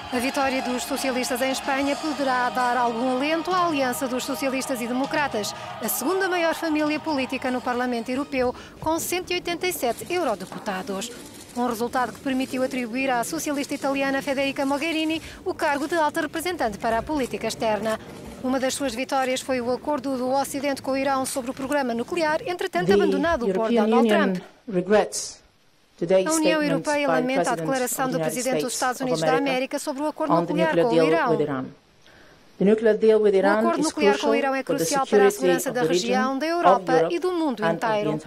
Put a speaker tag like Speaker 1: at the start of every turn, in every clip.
Speaker 1: A vitória dos socialistas em Espanha poderá dar algum alento à aliança dos socialistas e democratas, a segunda maior família política no Parlamento Europeu, com 187 eurodeputados. Um resultado que permitiu atribuir à socialista italiana Federica Mogherini o cargo de alta representante para a política externa. Uma das suas vitórias foi o acordo do Ocidente com o Irão sobre o programa nuclear, entretanto abandonado por Donald Trump. A União Europeia lamenta a declaração do presidente dos Estados Unidos da América sobre o acordo nuclear com o Irão. O acordo nuclear com o Irão é crucial para a segurança da região, da Europa e do mundo inteiro.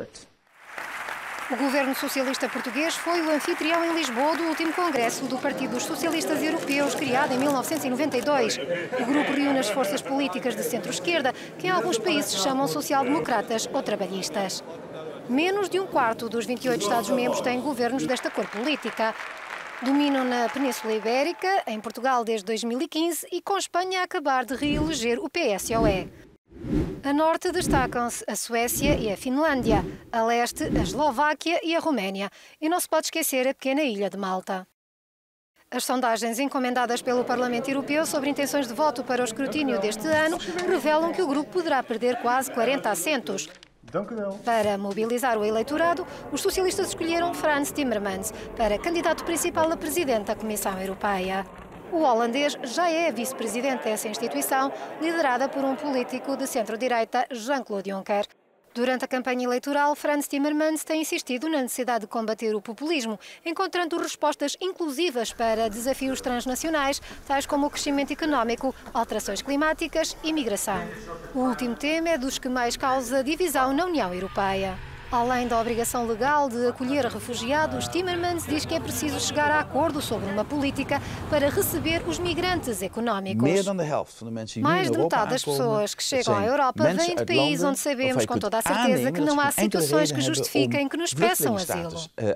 Speaker 1: O governo socialista português foi o anfitrião em Lisboa do último congresso do Partido dos Socialistas Europeus, criado em 1992. O grupo reúne as forças políticas de centro-esquerda, que em alguns países chamam social-democratas ou trabalhistas. Menos de um quarto dos 28 Estados-membros têm governos desta cor política. Dominam na Península Ibérica, em Portugal desde 2015 e com Espanha a acabar de reeleger o PSOE. A norte destacam-se a Suécia e a Finlândia, a leste a Eslováquia e a Roménia, e não se pode esquecer a pequena ilha de Malta. As sondagens encomendadas pelo Parlamento Europeu sobre intenções de voto para o escrutínio deste ano revelam que o grupo poderá perder quase 40 assentos. Para mobilizar o eleitorado, os socialistas escolheram Frans Timmermans para candidato principal a presidente da Comissão Europeia. O holandês já é vice-presidente dessa instituição, liderada por um político de centro-direita, Jean-Claude Juncker. Durante a campanha eleitoral, Frans Timmermans tem insistido na necessidade de combater o populismo, encontrando respostas inclusivas para desafios transnacionais, tais como o crescimento económico, alterações climáticas e migração. O último tema é dos que mais causa divisão na União Europeia. Além da obrigação legal de acolher refugiados, Timmermans diz que é preciso chegar a acordo sobre uma política para receber os migrantes económicos. Mais de metade das pessoas que chegam à Europa vêm de países onde sabemos com toda a certeza que não há situações que justifiquem que nos peçam asilo.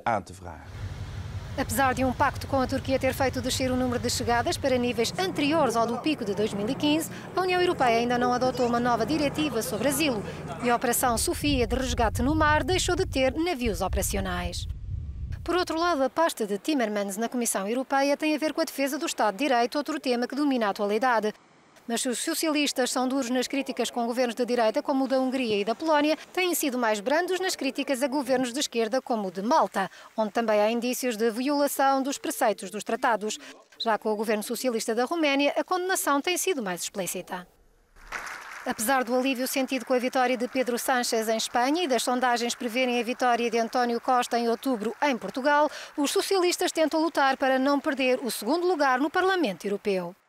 Speaker 1: Apesar de um pacto com a Turquia ter feito descer o número de chegadas para níveis anteriores ao do pico de 2015, a União Europeia ainda não adotou uma nova diretiva sobre asilo e a Operação Sofia de resgate no mar deixou de ter navios operacionais. Por outro lado, a pasta de Timmermans na Comissão Europeia tem a ver com a defesa do Estado de Direito, outro tema que domina a atualidade. Mas se os socialistas são duros nas críticas com governos de direita, como o da Hungria e da Polónia, têm sido mais brandos nas críticas a governos de esquerda, como o de Malta, onde também há indícios de violação dos preceitos dos tratados. Já com o governo socialista da Roménia, a condenação tem sido mais explícita. Apesar do alívio sentido com a vitória de Pedro Sánchez em Espanha e das sondagens preverem a vitória de António Costa em outubro em Portugal, os socialistas tentam lutar para não perder o segundo lugar no Parlamento Europeu.